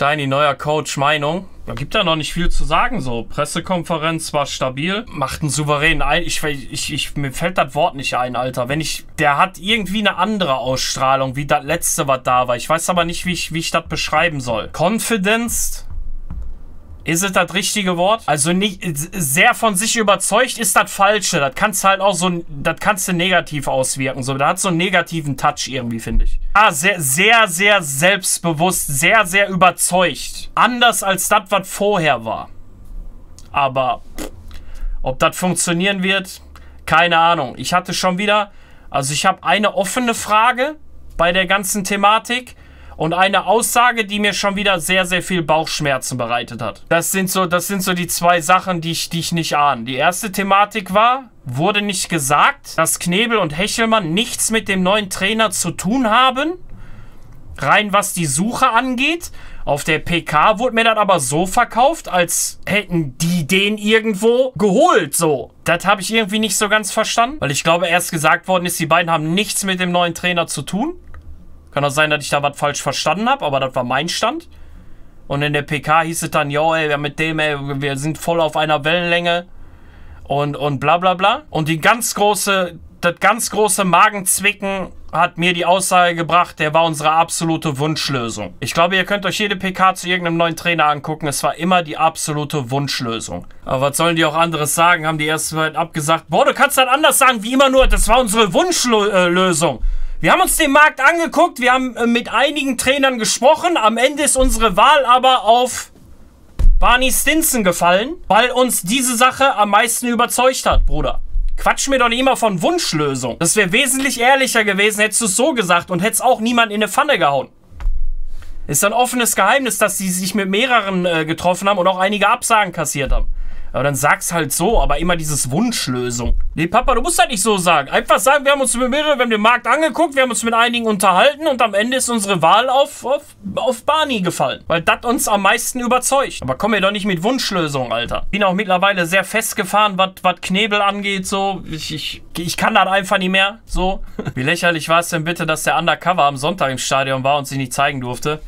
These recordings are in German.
Steini, neuer Coach, Meinung. Da gibt ja noch nicht viel zu sagen, so. Pressekonferenz war stabil, macht einen souveränen mir fällt das Wort nicht ein, Alter. Der hat irgendwie eine andere Ausstrahlung, wie das letzte, was da war. Ich weiß aber nicht, wie ich das beschreiben soll. Confidence? Ist es das richtige Wort? Also nicht sehr von sich überzeugt ist das Falsche. Das kannst du halt auch das kannst du negativ auswirken. So, da hat so einen negativen Touch irgendwie, finde ich. Ah, sehr, sehr, sehr selbstbewusst, sehr, sehr überzeugt. Anders als das, was vorher war. Aber ob das funktionieren wird, keine Ahnung. Ich hatte schon wieder, also ich habe eine offene Frage bei der ganzen Thematik. Und eine Aussage, die mir schon wieder sehr, sehr viel Bauchschmerzen bereitet hat. Das sind so die zwei Sachen, die ich nicht ahne. Die erste Thematik war, wurde nicht gesagt, dass Knebel und Hechelmann nichts mit dem neuen Trainer zu tun haben. Rein was die Suche angeht. Auf der PK wurde mir das aber so verkauft, als hätten die den irgendwo geholt, so. Das habe ich irgendwie nicht so ganz verstanden. Weil ich glaube, erst gesagt worden ist, die beiden haben nichts mit dem neuen Trainer zu tun. Kann auch sein, dass ich da was falsch verstanden habe, aber das war mein Stand. Und in der PK hieß es dann, jo, ey, wir sind voll auf einer Wellenlänge und bla bla bla. Und das ganz große Magenzwicken hat mir die Aussage gebracht, der war unsere absolute Wunschlösung. Ich glaube, ihr könnt euch jede PK zu irgendeinem neuen Trainer angucken. Es war immer die absolute Wunschlösung. Aber was sollen die auch anderes sagen? Haben die erst mal abgesagt, boah, du kannst das anders sagen, wie immer nur, das war unsere Wunschlösung. Wir haben uns den Markt angeguckt, wir haben mit einigen Trainern gesprochen. Am Ende ist unsere Wahl aber auf Barney Stinson gefallen, weil uns diese Sache am meisten überzeugt hat, Bruder. Quatsch mir doch nicht immer von Wunschlösung. Das wäre wesentlich ehrlicher gewesen, hättest du es so gesagt und hättest auch niemand in eine Pfanne gehauen. Ist ein offenes Geheimnis, dass sie sich mit mehreren getroffen haben und auch einige Absagen kassiert haben. Aber dann sag's halt so, aber immer dieses Wunschlösung. Nee, Papa, du musst das nicht so sagen. Einfach sagen, wir haben uns mit mehreren, wir haben den Markt angeguckt, wir haben uns mit einigen unterhalten und am Ende ist unsere Wahl auf Barney gefallen. Weil das uns am meisten überzeugt. Aber komm mir doch nicht mit Wunschlösung, Alter. Bin auch mittlerweile sehr festgefahren, was Knebel angeht, so. Ich kann das einfach nicht mehr, so. Wie lächerlich war es denn bitte, dass der Undercover am Sonntag im Stadion war und sich nicht zeigen durfte?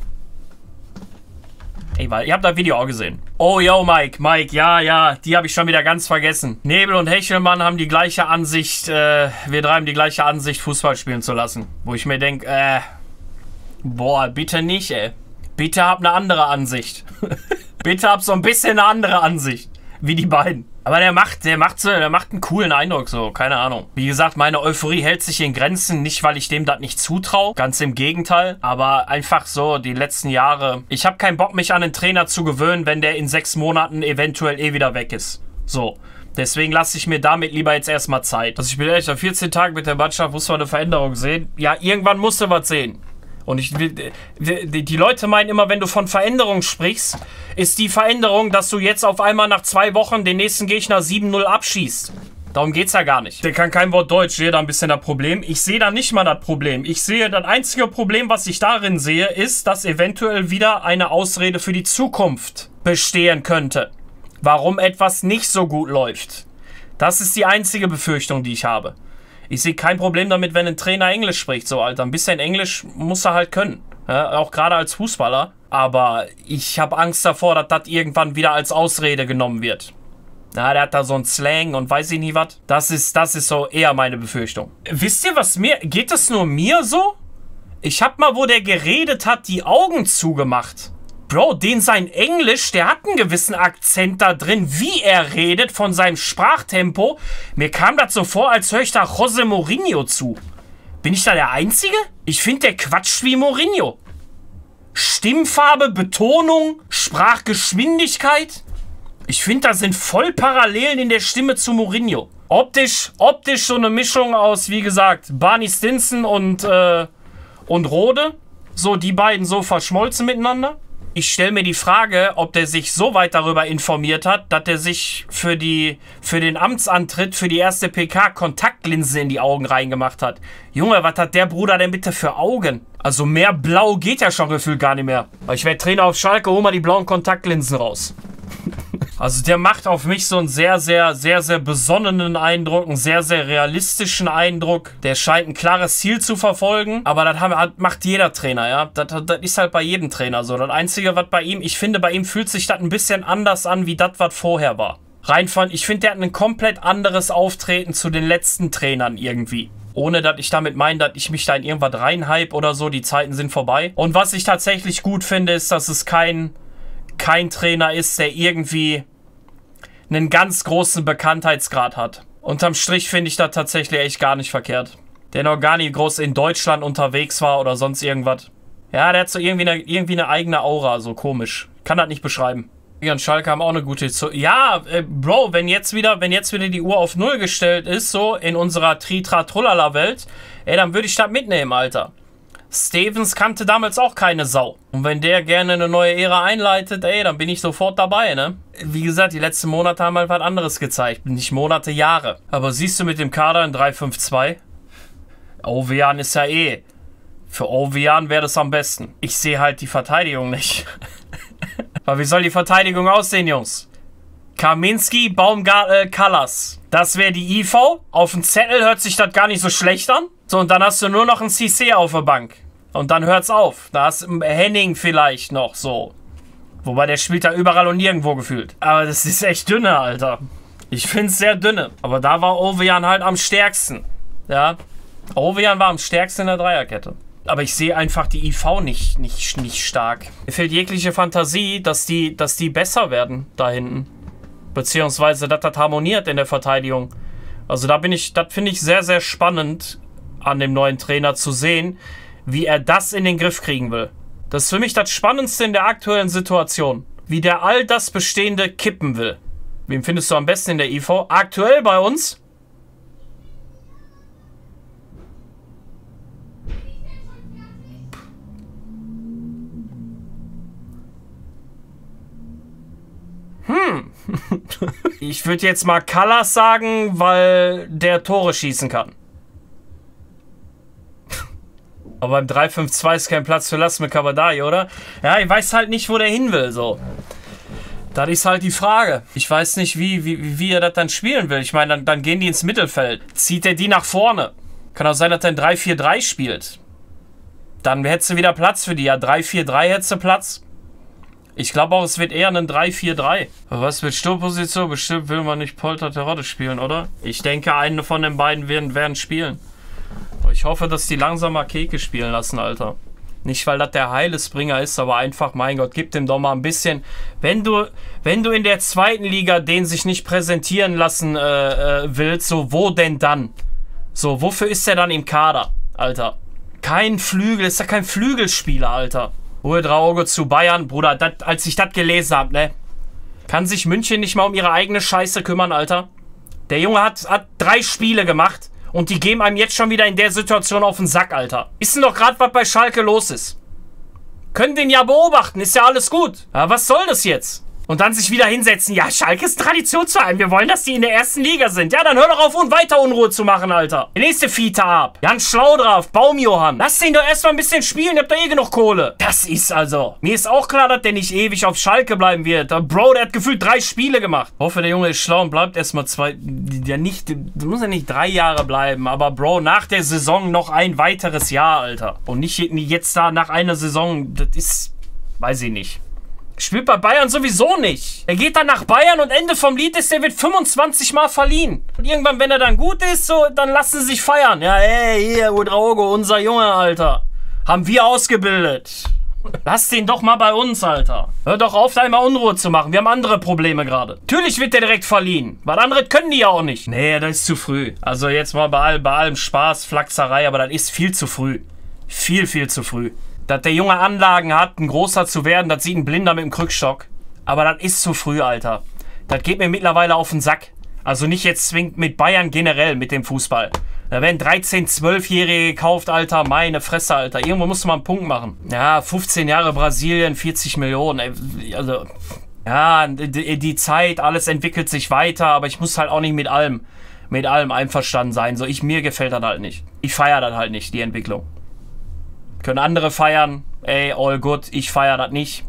Ey, ihr habt das Video auch gesehen. Oh, yo, Mike, ja, die habe ich schon wieder ganz vergessen. Nebel und Hechelmann haben die gleiche Ansicht, wir drei haben die gleiche Ansicht, Fußball spielen zu lassen. Wo ich mir denke, boah, bitte nicht, ey. Bitte hab eine andere Ansicht. Bitte hab so ein bisschen eine andere Ansicht, wie die beiden. Aber der macht einen coolen Eindruck, so, keine Ahnung. Wie gesagt, meine Euphorie hält sich in Grenzen, nicht weil ich dem das nicht zutraue, ganz im Gegenteil, aber einfach so, die letzten Jahre, ich habe keinen Bock, mich an einen Trainer zu gewöhnen, wenn der in 6 Monaten eventuell wieder weg ist. So. Deswegen lasse ich mir damit lieber jetzt erstmal Zeit. Also ich bin ehrlich, nach 14 Tagen mit der Mannschaft muss man eine Veränderung sehen. Ja, irgendwann musst du was sehen. Und die Leute meinen immer, wenn du von Veränderung sprichst, ist die Veränderung, dass du jetzt auf einmal nach 2 Wochen den nächsten Gegner 7-0 abschießt. Darum geht's ja gar nicht. Der kann kein Wort Deutsch, sehe da ein bisschen das Problem. Ich sehe da nicht mal das Problem. Ich sehe, das einzige Problem, was ich darin sehe, ist, dass eventuell wieder eine Ausrede für die Zukunft bestehen könnte. Warum etwas nicht so gut läuft. Das ist die einzige Befürchtung, die ich habe. Ich sehe kein Problem damit, wenn ein Trainer Englisch spricht, so, Alter. Ein bisschen Englisch muss er halt können. Ja, auch gerade als Fußballer. Aber ich habe Angst davor, dass das irgendwann wieder als Ausrede genommen wird. Na, der hat da so einen Slang und weiß ich nicht was. Das ist so eher meine Befürchtung. Wisst ihr, geht das nur mir so? Ich habe mal, wo der geredet hat, die Augen zugemacht. Bro, sein Englisch, der hat einen gewissen Akzent da drin, wie er redet, von seinem Sprachtempo. Mir kam das so vor, als höre ich da José Mourinho zu. Bin ich da der Einzige? Ich finde, der quatscht wie Mourinho. Stimmfarbe, Betonung, Sprachgeschwindigkeit. Ich finde, da sind voll Parallelen in der Stimme zu Mourinho. Optisch so eine Mischung aus, wie gesagt, Barney Stinson und Rode. So, die beiden so verschmolzen miteinander. Ich stelle mir die Frage, ob der sich so weit darüber informiert hat, dass er sich für den Amtsantritt, für die erste PK Kontaktlinsen in die Augen reingemacht hat. Junge, was hat der Bruder denn bitte für Augen? Also mehr blau geht ja schon gefühlt gar nicht mehr. Aber ich werde Trainer auf Schalke, hol mal die blauen Kontaktlinsen raus. Also der macht auf mich so einen sehr, sehr, sehr, sehr besonnenen Eindruck, einen sehr, sehr realistischen Eindruck. Der scheint ein klares Ziel zu verfolgen, aber das macht jeder Trainer, ja. Das ist halt bei jedem Trainer so. Das Einzige, was bei ihm, ich finde, bei ihm fühlt sich das ein bisschen anders an, wie das, was vorher war. Ich finde, der hat ein komplett anderes Auftreten zu den letzten Trainern irgendwie. Ohne, dass ich damit meine, dass ich mich da in irgendwas reinhype oder so. Die Zeiten sind vorbei. Und was ich tatsächlich gut finde, ist, dass es kein Trainer ist, der irgendwie einen ganz großen Bekanntheitsgrad hat. Unterm Strich finde ich das tatsächlich echt gar nicht verkehrt. Der noch gar nicht groß in Deutschland unterwegs war oder sonst irgendwas. Ja, der hat so irgendwie eine eigene Aura, so komisch. Kann das nicht beschreiben. Und Schalke haben auch eine gute... Ja, Bro, wenn jetzt wieder die Uhr auf 0 gestellt ist, so in unserer Tritra-Trullala-Welt, ey, dann würde ich das mitnehmen, Alter. Stevens kannte damals auch keine Sau. Und wenn der gerne eine neue Ära einleitet, ey, dann bin ich sofort dabei, ne? Wie gesagt, die letzten Monate haben halt was anderes gezeigt. Nicht Monate, Jahre. Aber siehst du mit dem Kader in 3-5-2? Ovejan ist ja eh... Für Ovejan wäre das am besten. Ich sehe halt die Verteidigung nicht. Aber wie soll die Verteidigung aussehen, Jungs? Kaminski, Baumgartel, Kallas. Das wäre die IV. Auf dem Zettel hört sich das gar nicht so schlecht an. So, und dann hast du nur noch einen Cissé auf der Bank. Und dann hört's auf. Da hast du Henning vielleicht noch so. Wobei der spielt da überall und nirgendwo gefühlt. Aber das ist echt dünne, Alter. Ich find's sehr dünne. Aber da war Ovejan halt am stärksten. Ja. Ovejan war am stärksten in der Dreierkette. Aber ich sehe einfach die IV nicht stark. Mir fehlt jegliche Fantasie, dass die besser werden da hinten. Beziehungsweise, dass das harmoniert in der Verteidigung. Also das finde ich sehr, sehr spannend an dem neuen Trainer zu sehen, wie er das in den Griff kriegen will. Das ist für mich das Spannendste in der aktuellen Situation. Wie der all das Bestehende kippen will. Wen findest du am besten in der IV? Aktuell bei uns? Ich würde jetzt mal Kallas sagen, weil der Tore schießen kann. Aber beim 3-5-2 ist kein Platz für Lasme Kabadai, oder? Ja, ich weiß halt nicht, wo der hin will, so. Das ist halt die Frage. Ich weiß nicht, wie er das dann spielen will. Ich meine, dann gehen die ins Mittelfeld. Zieht er die nach vorne? Kann auch sein, dass er ein 3-4-3 spielt. Dann hättest du wieder Platz für die. Ja, 3-4-3 hättest du Platz. Ich glaube auch, es wird eher ein 3-4-3. Aber was mit Sturmposition? Bestimmt will man nicht Polter Terodde spielen, oder? Ich denke, eine von den beiden werden spielen. Aber ich hoffe, dass die langsam mal Keke spielen lassen, Alter. Nicht, weil das der Heilesbringer ist, aber einfach, mein Gott, gib dem doch mal ein bisschen... Wenn du in der zweiten Liga den sich nicht präsentieren lassen willst, so, wo denn dann? So, wofür ist der dann im Kader, Alter? Kein Flügel, ist ja kein Flügelspieler, Alter. Uedraogo zu Bayern, Bruder, als ich das gelesen habe, ne? Kann sich München nicht mal um ihre eigene Scheiße kümmern, Alter? Der Junge hat 3 Spiele gemacht und die geben einem jetzt schon wieder in der Situation auf den Sack, Alter. Ist denn doch gerade, was bei Schalke los ist? Können den ja beobachten, ist ja alles gut. Aber was soll das jetzt? Und dann sich wieder hinsetzen. Ja, Schalke ist ein Traditionsverein. Wir wollen, dass die in der ersten Liga sind. Ja, dann hör doch auf, weiter Unruhe zu machen, Alter. Die nächste Fita ab. Jan Schlaudraff, Baumjohann. Lass den doch erstmal ein bisschen spielen. Ihr habt doch eh genug Kohle. Das ist also. Mir ist auch klar, dass der nicht ewig auf Schalke bleiben wird. Bro, der hat gefühlt 3 Spiele gemacht. Ich hoffe, der Junge ist schlau und bleibt erstmal 2. Ja, muss ja nicht 3 Jahre bleiben. Aber Bro, nach der Saison noch ein weiteres Jahr, Alter. Und nicht jetzt da nach einer Saison. Das ist. Weiß ich nicht. Spielt bei Bayern sowieso nicht. Er geht dann nach Bayern und Ende vom Lied ist, der wird 25 Mal verliehen. Und irgendwann, wenn er dann gut ist, so, dann lassen sie sich feiern. Ja, ey, hier, Uedraogo, unser Junge, Alter. Haben wir ausgebildet. Lass den doch mal bei uns, Alter. Hör doch auf, da immer Unruhe zu machen. Wir haben andere Probleme gerade. Natürlich wird der direkt verliehen. Weil andere können die ja auch nicht. Nee, das ist zu früh. Also jetzt mal bei allem Spaß, Flachserei, aber das ist viel zu früh. Viel, viel zu früh. Dass der Junge Anlagen hat, ein Großer zu werden, das sieht ein Blinder mit dem Krückstock. Aber das ist zu früh, Alter. Das geht mir mittlerweile auf den Sack. Also nicht jetzt zwingend mit Bayern generell, mit dem Fußball. Da werden 13-, 12-Jährige gekauft, Alter. Meine Fresse, Alter. Irgendwo musst du mal einen Punkt machen. Ja, 15 Jahre Brasilien, 40 Millionen. Also, ja, die Zeit, alles entwickelt sich weiter. Aber ich muss halt auch nicht mit allem einverstanden sein. So, mir gefällt das halt nicht. Ich feiere das halt nicht, die Entwicklung. Können andere feiern, ey, all good, ich feiere das nicht.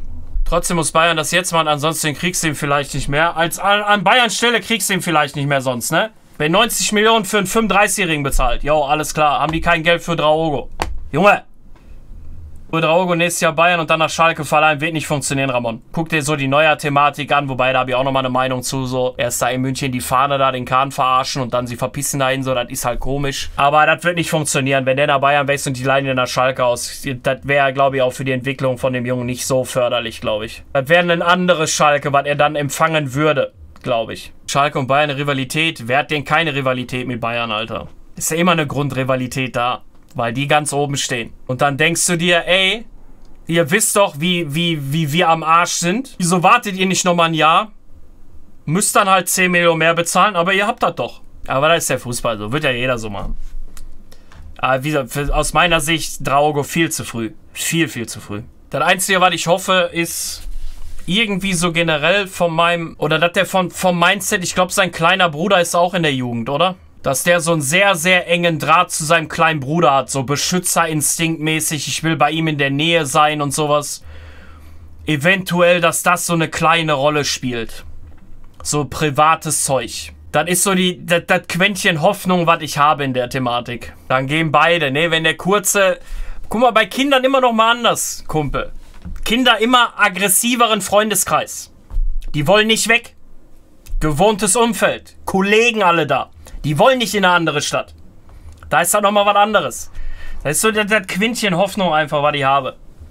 Trotzdem muss Bayern das jetzt machen, ansonsten kriegst du ihn vielleicht nicht mehr. An Bayerns Stelle kriegst du ihn vielleicht nicht mehr sonst, ne? Wenn 90 Millionen für einen 35-Jährigen bezahlt, jo, alles klar, haben die kein Geld für Draogo. Junge! Für Draogo nächstes Jahr Bayern und dann nach Schalke verleihen, wird nicht funktionieren, Ramon. Guck dir so die Neuer-Thematik an, wobei da habe ich auch nochmal eine Meinung zu, so. Erst da in München die Fahne da, den Kahn verarschen und dann sie verpissen dahin, so, das ist halt komisch. Aber das wird nicht funktionieren, wenn der nach Bayern wechselt und die leihen nach Schalke aus. Das wäre, glaube ich, auch für die Entwicklung von dem Jungen nicht so förderlich, glaube ich. Das wäre ein anderes Schalke, was er dann empfangen würde, glaube ich. Schalke und Bayern eine Rivalität, wer hat denn keine Rivalität mit Bayern, Alter? Ist ja immer eine Grundrivalität da. Weil die ganz oben stehen. Und dann denkst du dir, ey, ihr wisst doch, wie wir am Arsch sind. Wieso wartet ihr nicht nochmal ein Jahr? Müsst dann halt 10 Millionen mehr bezahlen, aber ihr habt das doch. Aber das ist der Fußball so. Wird ja jeder so machen. Aber wie gesagt, aus meiner Sicht Draogo viel zu früh. Viel, viel zu früh. Das Einzige, was ich hoffe, ist irgendwie so generell von meinem, oder dass der vom Mindset, ich glaube, sein kleiner Bruder ist auch in der Jugend, oder? Dass der so einen sehr, sehr engen Draht zu seinem kleinen Bruder hat. So Beschützerinstinktmäßig. Ich will bei ihm in der Nähe sein und sowas. Eventuell, dass das so eine kleine Rolle spielt. So privates Zeug. Das ist so das Quäntchen Hoffnung, was ich habe in der Thematik. Dann gehen beide, ne? Wenn der kurze... Guck mal, bei Kindern immer noch mal anders, Kumpel. Kinder immer aggressiveren Freundeskreis. Die wollen nicht weg. Gewohntes Umfeld. Kollegen alle da. Die wollen nicht in eine andere Stadt. Da ist dann nochmal was anderes. Das ist so das Quintchen Hoffnung einfach, was ich habe.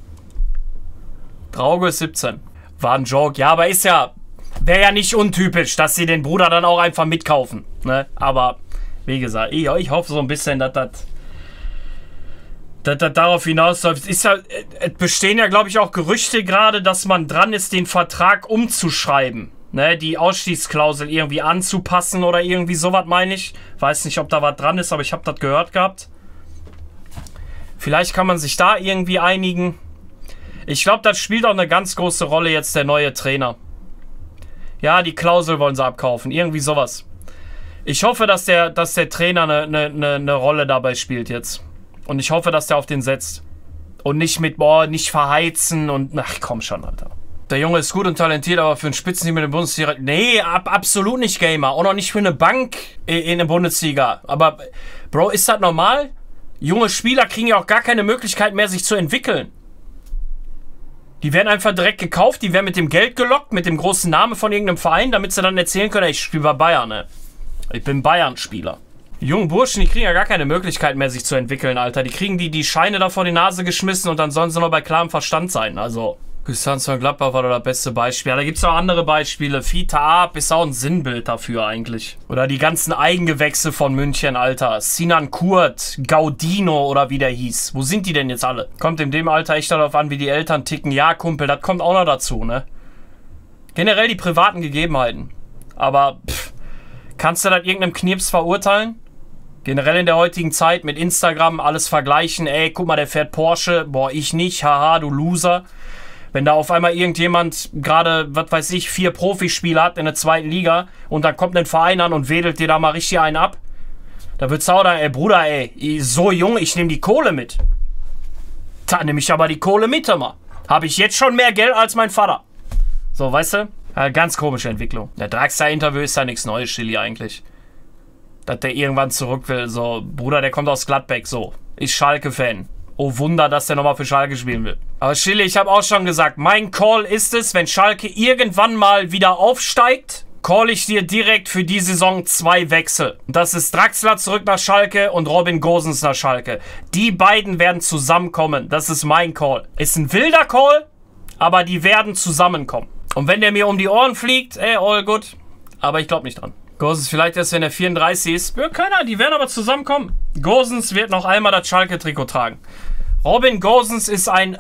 Draogo ist 17. War ein Joke. Ja, aber wäre ja nicht untypisch, dass sie den Bruder dann auch einfach mitkaufen. Ne? Aber, wie gesagt, ich hoffe so ein bisschen, dass das darauf hinausläuft. Es bestehen ja, glaube ich, auch Gerüchte gerade, dass man dran ist, den Vertrag umzuschreiben. Ne, die Ausstiegsklausel irgendwie anzupassen oder irgendwie sowas, meine ich. Weiß nicht, ob da was dran ist, aber ich habe das gehört gehabt. Vielleicht kann man sich da irgendwie einigen. Ich glaube, das spielt auch eine ganz große Rolle jetzt der neue Trainer. Ja, die Klausel wollen sie abkaufen. Irgendwie sowas. Ich hoffe, dass der Trainer eine Rolle dabei spielt jetzt. Und ich hoffe, dass der auf den setzt. Und nicht mit, nicht verheizen und... Ach, komm schon, Alter. Der Junge ist gut und talentiert, aber für einen Spitzenteam in der Bundesliga... Nee, absolut nicht Gamer. Auch noch nicht für eine Bank in der Bundesliga. Aber, Bro, ist das normal? Junge Spieler kriegen ja auch gar keine Möglichkeit mehr, sich zu entwickeln. Die werden einfach direkt gekauft, die werden mit dem Geld gelockt, mit dem großen Namen von irgendeinem Verein, damit sie dann erzählen können, ich spiele bei Bayern, ne? Ich bin Bayern-Spieler. Die jungen Burschen, die kriegen ja gar keine Möglichkeit mehr, sich zu entwickeln, Alter. Die kriegen die Scheine da vor die Nase geschmissen und dann sollen sie noch bei klarem Verstand sein, also... Gustanz von Gladbach war das beste Beispiel. Ja, da gibt es auch andere Beispiele. Fita Ab ist auch ein Sinnbild dafür eigentlich. Oder die ganzen Eigengewächse von München, Alter. Sinan Kurt, Gaudino oder wie der hieß. Wo sind die denn jetzt alle? Kommt in dem Alter echt darauf an, wie die Eltern ticken. Ja, Kumpel, das kommt auch noch dazu, ne? Generell die privaten Gegebenheiten. Aber, kannst du das irgendeinem Knirps verurteilen? Generell in der heutigen Zeit mit Instagram alles vergleichen. Ey, guck mal, der fährt Porsche. Boah, ich nicht. Haha, du Loser. Wenn da auf einmal irgendjemand gerade, was weiß ich, 4 Profispiele hat in der 2. Liga und dann kommt ein Verein an und wedelt dir da mal richtig einen ab, da wird's auch da, ey Bruder, ey, so jung, ich nehme die Kohle mit. Da nehme ich aber die Kohle mit, immer. Habe ich jetzt schon mehr Geld als mein Vater. So, weißt du? Ja, ganz komische Entwicklung. Der Draxler-Interview ist ja nichts Neues, Chili, eigentlich. Dass der irgendwann zurück will, so, Bruder, der kommt aus Gladbeck, so, ist Schalke-Fan. Oh Wunder, dass der nochmal für Schalke spielen will. Aber Chili, ich habe auch schon gesagt, mein Call ist es, wenn Schalke irgendwann mal wieder aufsteigt, call ich dir direkt für die Saison 2 Wechsel. Und das ist Draxler zurück nach Schalke und Robin Gosens nach Schalke. Die beiden werden zusammenkommen. Das ist mein Call. Ist ein wilder Call, aber die werden zusammenkommen. Und wenn der mir um die Ohren fliegt, ey, all good. Aber ich glaube nicht dran. Gosens vielleicht erst, wenn er 34 ist. Ja, keiner, die werden aber zusammenkommen. Gosens wird noch einmal das Schalke-Trikot tragen. Robin Gosens ist ein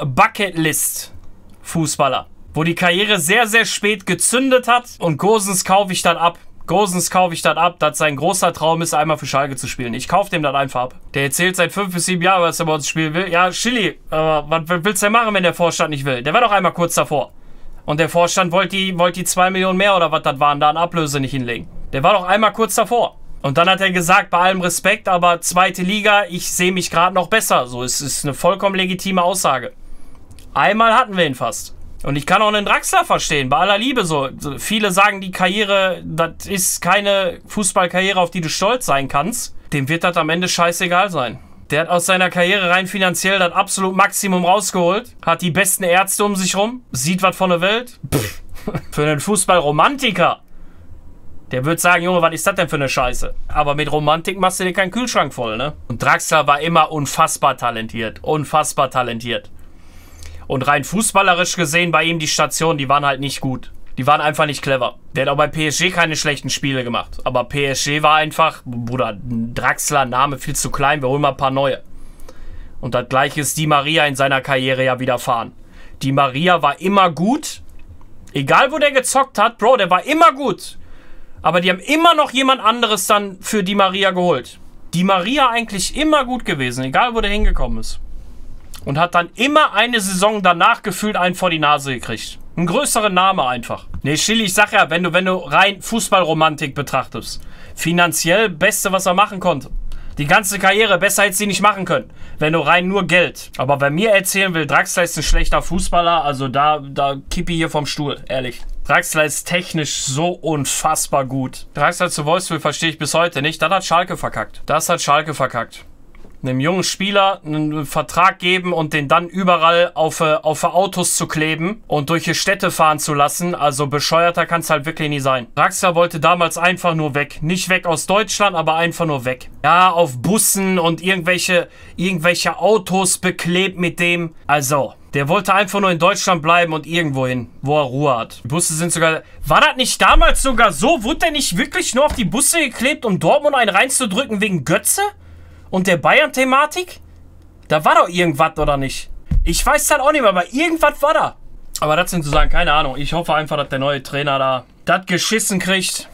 Bucketlist-Fußballer, wo die Karriere sehr, sehr spät gezündet hat. Und Gosens kaufe ich dann ab. Gosens kaufe ich dann ab, dass sein großer Traum ist, einmal für Schalke zu spielen. Ich kaufe dem dann einfach ab. Der erzählt seit 5 bis 7 Jahren, was er bei uns spielen will. Ja, Chili, was willst du denn machen, wenn der Vorstand nicht will? Der war doch einmal kurz davor. Und der Vorstand wollte die 2 Millionen mehr oder was das waren, da an Ablöse nicht hinlegen. Der war doch einmal kurz davor. Und dann hat er gesagt, bei allem Respekt, aber 2. Liga, ich sehe mich gerade noch besser. So, es ist eine vollkommen legitime Aussage. Einmal hatten wir ihn fast. Und ich kann auch einen Draxler verstehen, bei aller Liebe so. Viele sagen, die Karriere, das ist keine Fußballkarriere, auf die du stolz sein kannst. Dem wird das am Ende scheißegal sein. Der hat aus seiner Karriere rein finanziell das absolut Maximum rausgeholt, hat die besten Ärzte um sich rum, sieht was von der Welt. Pff. Für einen Fußballromantiker, der wird sagen, Junge, was ist das denn für eine Scheiße? Aber mit Romantik machst du dir keinen Kühlschrank voll, ne? Und Draxler war immer unfassbar talentiert, unfassbar talentiert. Und rein fußballerisch gesehen bei ihm die Stationen, die waren halt nicht gut. Die waren einfach nicht clever. Der hat auch bei PSG keine schlechten Spiele gemacht. Aber PSG war einfach, Bruder, Draxler, Name viel zu klein, wir holen mal ein paar neue. Und das gleiche ist Di Maria in seiner Karriere ja widerfahren. Di Maria war immer gut. Egal wo der gezockt hat, Bro, der war immer gut. Aber die haben immer noch jemand anderes dann für Di Maria geholt. Di Maria eigentlich immer gut gewesen, egal wo der hingekommen ist. Und hat dann immer eine Saison danach gefühlt einen vor die Nase gekriegt. Ein größeren Name einfach. Nee, Schilly, ich sag ja, wenn du rein Fußballromantik betrachtest, finanziell Beste, was er machen konnte. Die ganze Karriere, besser hätte sie nicht machen können. Wenn du rein nur Geld. Aber wer mir erzählen will, Draxler ist ein schlechter Fußballer, also da kippe ich hier vom Stuhl, ehrlich. Draxler ist technisch so unfassbar gut. Draxler zu Wolfsburg verstehe ich bis heute nicht. Das hat Schalke verkackt. Das hat Schalke verkackt. Einem jungen Spieler einen Vertrag geben und den dann überall auf Autos zu kleben und durch die Städte fahren zu lassen. Also bescheuerter kann es halt wirklich nie sein. Draxler wollte damals einfach nur weg. Nicht weg aus Deutschland, aber einfach nur weg. Ja, auf Bussen und irgendwelche Autos beklebt mit dem. Also, der wollte einfach nur in Deutschland bleiben und irgendwo hin, wo er Ruhe hat. Die Busse sind sogar... War das nicht damals sogar so? Wurde der nicht wirklich nur auf die Busse geklebt, um Dortmund einen reinzudrücken wegen Götze? Und der Bayern-Thematik? Da war doch irgendwas, oder nicht? Ich weiß das auch nicht mehr, aber irgendwas war da. Aber das sind zu sagen, keine Ahnung. Ich hoffe einfach, dass der neue Trainer da das geschissen kriegt.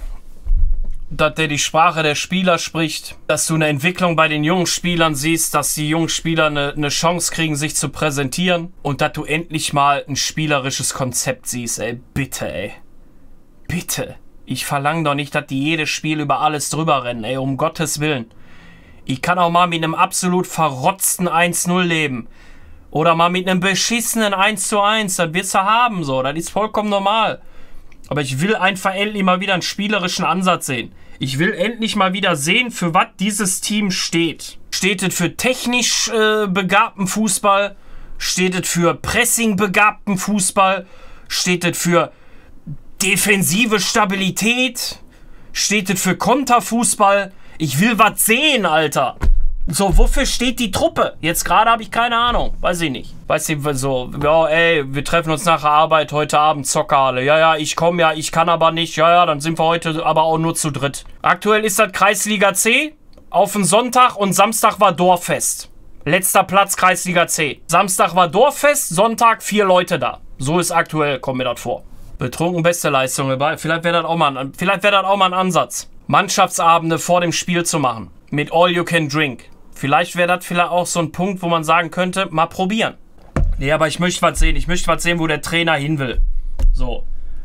Dass der die Sprache der Spieler spricht. Dass du eine Entwicklung bei den jungen Spielern siehst. Dass die jungen Spieler eine Chance kriegen, sich zu präsentieren. Und dass du endlich mal ein spielerisches Konzept siehst, ey. Bitte, ey. Bitte. Ich verlange doch nicht, dass die jedes Spiel über alles drüber rennen, ey. Um Gottes Willen. Ich kann auch mal mit einem absolut verrotzten 1-0 leben. Oder mal mit einem beschissenen 1:1. Das wirst du haben, so. Das ist vollkommen normal. Aber ich will einfach endlich mal wieder einen spielerischen Ansatz sehen. Ich will endlich mal wieder sehen, für was dieses Team steht. Steht es für technisch begabten Fußball? Steht es für Pressing begabten Fußball? Steht es für defensive Stabilität? Steht es für Konterfußball? Ich will was sehen, Alter. So, wofür steht die Truppe? Jetzt gerade habe ich keine Ahnung. Weiß ich nicht. Weiß nicht, so, ja, ey, wir treffen uns nach der Arbeit heute Abend, Zockerhalle. Ja, ich komme ja, ich kann aber nicht. Ja, dann sind wir heute aber auch nur zu dritt. Aktuell ist das Kreisliga C auf den Sonntag und Samstag war Dorffest. Letzter Platz Kreisliga C. Samstag war Dorffest, Sonntag 4 Leute da. So ist aktuell, kommt mir das vor. Betrunken beste Leistung dabei. Vielleicht wäre das auch mal ein Ansatz. Mannschaftsabende vor dem Spiel zu machen. Mit All You Can Drink. Vielleicht wäre das auch so ein Punkt, wo man sagen könnte, mal probieren. Nee, aber ich möchte was sehen. Ich möchte was sehen, wo der Trainer hin will. So.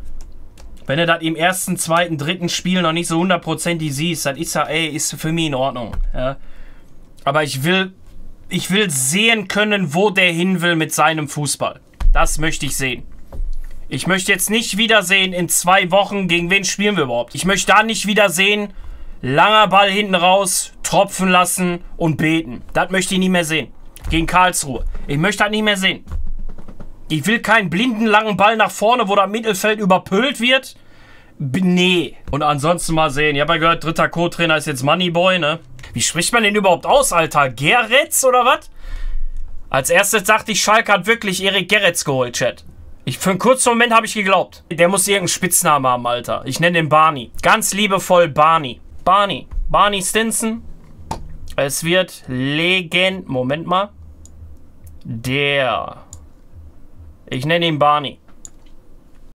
Wenn du das im ersten, zweiten, dritten Spiel noch nicht so 100% siehst, dann ist ja, ey, ist für mich in Ordnung. Ja. Aber ich will sehen können, wo der hin will mit seinem Fußball. Das möchte ich sehen. Ich möchte jetzt nicht wieder sehen, in 2 Wochen, gegen wen spielen wir überhaupt. Ich möchte da nicht wieder sehen, langer Ball hinten raus, tropfen lassen und beten. Das möchte ich nicht mehr sehen. Gegen Karlsruhe. Ich möchte das nicht mehr sehen. Ich will keinen blinden langen Ball nach vorne, wo das Mittelfeld überpölt wird. Nee. Und ansonsten mal sehen. Ich habe ja gehört, dritter Co-Trainer ist jetzt Moneyboy, ne? Wie spricht man den überhaupt aus, Alter? Geretz oder was? Als erstes dachte ich, Schalke hat wirklich Erik Geretz geholt, Chat. Für einen kurzen Moment habe ich geglaubt. Der muss irgendeinen Spitznamen haben, Alter. Ich nenne den Barney. Ganz liebevoll Barney. Barney Stinson. Es wird Moment mal. Ich nenne ihn Barney.